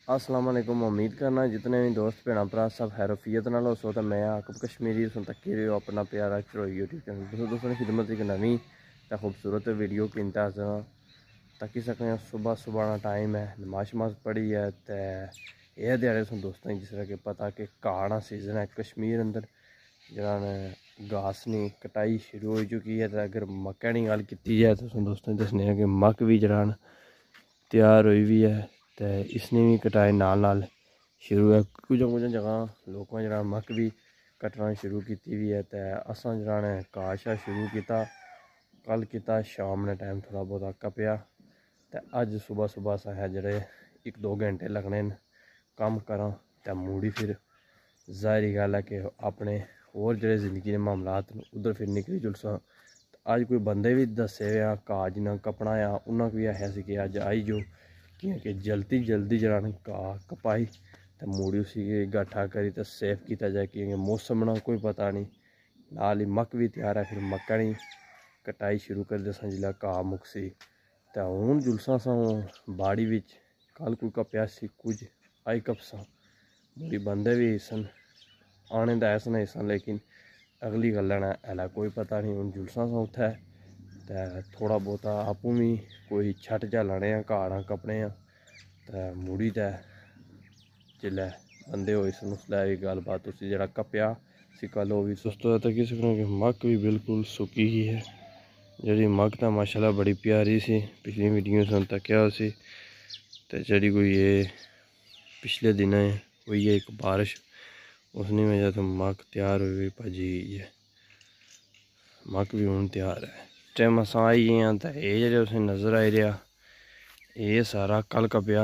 अस्सलाम वालेकुम। उम्मीद करना जितने भी दोस्त भैन भरा सब हैरोफियत नाल हो तो मैं आकब कश्मीरी सुन तक रहे हो अपना प्यारा चरोई यूट्यूब चैनल दोस्तों की खिदमत एक नवी तो खूबसूरत वीडियो की इंतजार तकी सकते सुबह सुबह टाइम है नमाज शमाज पढ़ी है तो यह दिहाड़े सुन दोस्तों जिस तरह कि पता कि काड़ा सीजन है कश्मीर अंदर जरा घास नहीं कटाई शुरू हो चुकी है। तो अगर मक्का की गल की जाए तो दोस्तों दसने कि मक्क भी जरा तैयार हुई भी है तो इसने भी कटाई नाल शुरू है। कुछ जगह लोगों जरा मक्क भी कटना शुरू की भी है। तो असा जरा घाह शाह शुरू किया कल किया शाम ने टाइम थोड़ा बहुत कपया तो अज सुबह सुबह अस है जड़े 1-2 घंटे लगने कम करा तो मूड़ी फिर जाहिर गल है कि अपने होर जो जिंदगी के मामलात उधर फिर निकली जुलसा। अज कोई बंदे भी दसे आ घाह जिन्ना कपना आ उन्होंने भी आया कि अज आई जो कि जल्दी जल्दी जरा घाह कपाई तो मूड़ी उसी गट्ठा करी तो सेफ किया जाए कि मौसम ना कोई पता नहीं नाल ही मक्क भी तैयार है। फिर मक्का नहीं कटाई शुरू कर दे जिला घाह मुकसी तो हूँ जुलसा सा बाड़ी विच कल कोई कपया कुछ आई कपसा मूड़ी बंदे भी सन आने तो ऐसा नहीं सन लेकिन अगली गल है कोई पता नहीं हूँ जुलसा सा उत्थे तो थोड़ा बहुता आपूँ भी कोई छट जा लाने घाड़ा कपने तो मुड़ी तो जिले बंदे हो उसलै भी गलबात उसी जरा कपया सी कल वो भी सुस्त तक कि मक्क भी बिल्कुल सुकी ही है। जी मक्क तो माशाल्लाह बड़ी प्यारी सी पिछली वीडियो सुन तकया उसी तो जी कोई ये पिछले दिन हुई है एक बारिश उसने वजह तो मक्क तैयार हुई भजी गई है। मक्क भी हूँ तैयार है। टाइम अस आई हैं तो ये जो उसे नज़र आई रहा ये सारा कल कपया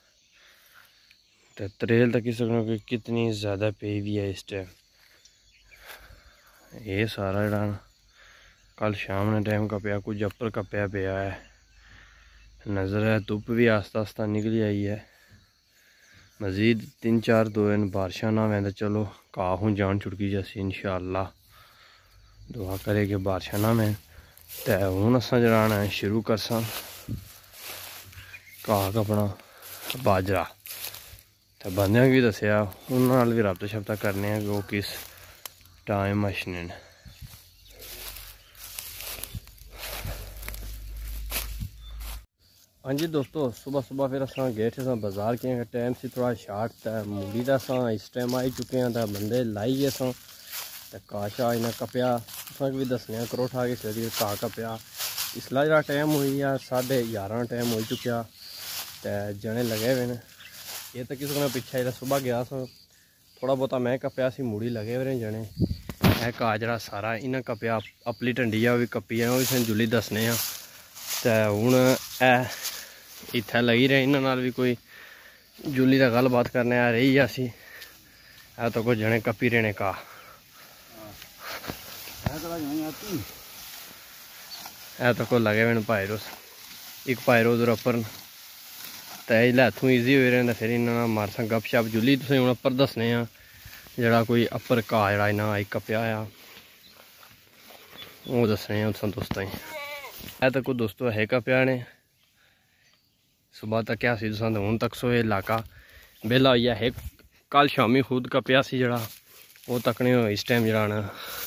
तो त्रेल तक सकना कि कितनी ज़्यादा पे भी है इस टाइम। ये सारा जरा कल शाम ने टाइम कपया कुछ अपर कपया पिया है नज़र है। धुप भी आस्ता आस्ता निकली आई है। मज़ीद 3-4 दिन बारिशा ना आए तो चलो घाह हूँ जान छुड़की जैसी इंशाअल्लाह दुआ करे कि बारिशा ना आए तो हूँ अस जरा शुरू कर घाह कपना बाजरा तो बंद भी दसिया उन्होंने भी रब्ता शब्ता करने कि वो किस टाइम मशने ने। हाँ जी दोस्तों सुबह सुबह फिर अस गए थे बाजार के टाइम से थोड़ा शार्ट तो मूली का अस इस टाइम आई चुके हैं तो बंदे लाई गए तो घाह शाह इन्हें कपया अस भी दसने करोठा कि सवेरे घाह कपया इसला जरा टाइम हुई है 11:30 टाइम हो चुका तो जने लगे हुए हैं। ये तो किसी ने पिछा जो सुबह गया थोड़ा बहुता मैं कपया सी मूड़ी लगे हुए जने है घाह जरा सारा इन्हें कपया अपली ढंडी है भी कपी है भी जुली दसने तो हूँ इत्थे लगी रहे इन्होंने भी कोई जुली का गल बात करने आ रही असी है तो कुछ जने कपी रहे घाह है तो को लगे हुए पायरोस एक पायरो उधर अपर तो इसलिए इतों ईजी हो रहे फिर इन्होंने मारसा गप शप जुली तुम हूँ अपर दसने जरा कोई अपर घाह जरा इन्हें आई कपया आ वो दसने उत्थों दोस्तों है तो कोई दोस्तों है कपया ने सुबह तक क्या सी तुम हूँ तक सो इलाका बेला हो है कल शामी खुद कपया सी जरा वो तकने इस टाइम जरा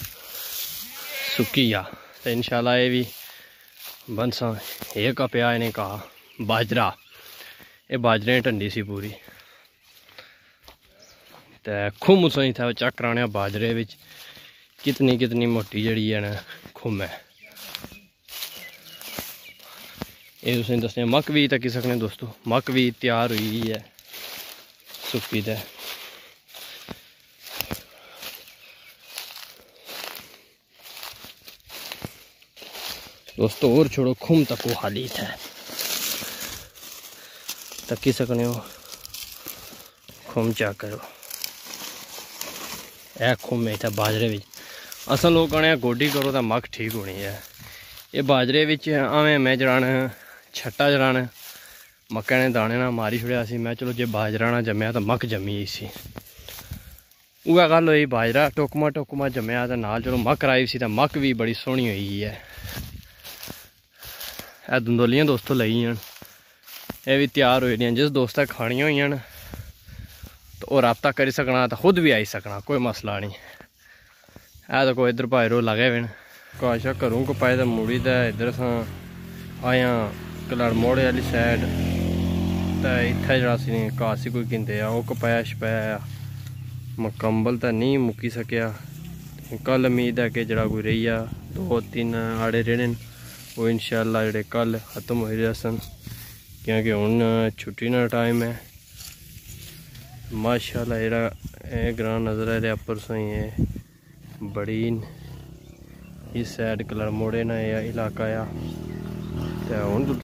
सुकी आ तो इंशाल्लाह ये भी बनसा ये कपया इन्हें कहा बाजरा ये बाजरे ढंडी सी पूरी तो खुम उस था चेक कराने बाजरे विच कितनी कितनी मोटी जड़ी है ना खुम है। ये तुम दसने मक्क भी तकी सकने दोस्तों मक्क भी तैयार हुई है सुकी तो दोस्तों और छोड़ो खुम तक वो हाली है तकी सकने हो खुम चेक करो ए खुम है बाजरे विच असल लोग कहने गोडी करो तो मक्क ठीक होनी है। ये बाजरे विच आवें मैं जरान छट्टा जरान मक्का ने दाने ना मारी छुड़िया सी मैं चलो जे बाजरा ना जमया तो मक्क जमी सी उह गल हुई बाजरा टोकमा टोकमा जमया तो नाल चलो मक्क आई सी तो मक्क भी बड़ी सोहनी हुई है। दंदोलियां दोस्तों लगी ये भी तैयार हो जिस दोस्त खानिया हुई तो वह रबता करी सकना, तो खुद भी आई सकना, कोई मसला नहीं है। तो कोई इधर भाई रो लगे हुए काशा घरों को पाए तो मुड़ी दा इधर अस आया कलड़ मोड़े वाली साइड, तो इत्थे जरा घास ही कोई गिंदे आ वह कपाया छपाया मुकम्मल तो नहीं मुक्की सकिया। कल उम्मीद है कि जरा कोई रही आ 2-3 आड़े रेहने वो इंशाअल्लाह जेह्ड़े कल खत्म हो रहे सन, क्योंकि हुण छुट्टी का टाइम है। माशाअल्लाह जेह्ड़ा ग्रां नज़र आ रहा परसों ही बड़ी इस साइड कलर मोड़े ना इलाका आ।